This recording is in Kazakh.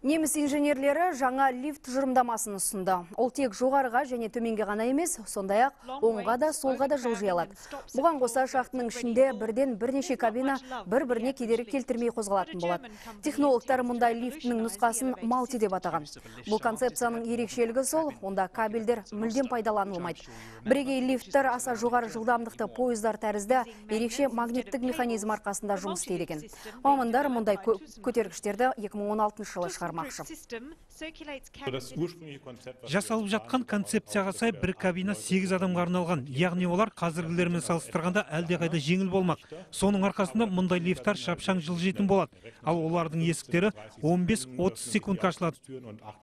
Неміс инженерлері жаңа лифт тұжырымдамасын ұсынды. Ол тек жоғарыға және төменге ғана емес, сондай-ақ оңға да солға да жылжи алады. Бұған қоса шахтының ішінде бірден бірнеше кабина бір-біріне кедергі келтірмей қозғалатын болады. Технологтар мұндай лифтінің нұсқасын малти деп атаған. Бұл концепцияның ерекшелігі сол, онда кабельдер мүлдем пайдаланылмайды. Бірегей лифттер аса жоғары жылдамдықты пойыздар тәрізді ерекше магниттік механизм арқасында жұмыс істейді екен. Мамандар мұндай көтергіштерді 2016 жылы шығармақшы. Жасалып жатқан концепцияға сай бір кабина 8 адамға арналған, яғни олар қазіргілермен салыстырғанда әлдеқайда жеңіл болмақ. Соның арқасында мұндай лифттар шапшаң жылжитын болады. Ал олардың есіктері 15-30 секундқа ашылады.